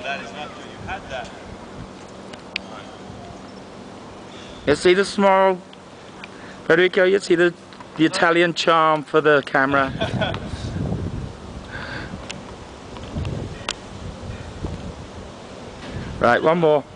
that is not good. You had that. You see the small, Federico, you see the Italian charm for the camera. Right, one more.